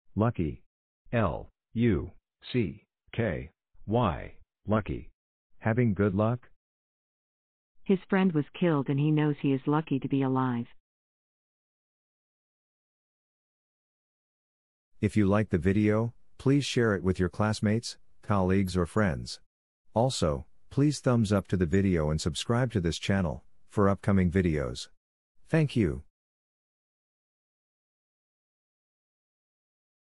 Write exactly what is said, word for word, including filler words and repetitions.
Lucky. L, U, C, K, Y, lucky. Having good luck? His friend was killed and he knows he is lucky to be alive. If you like the video, please share it with your classmates, colleagues or friends. Also, please thumbs up to the video and subscribe to this channel, for upcoming videos. Thank you.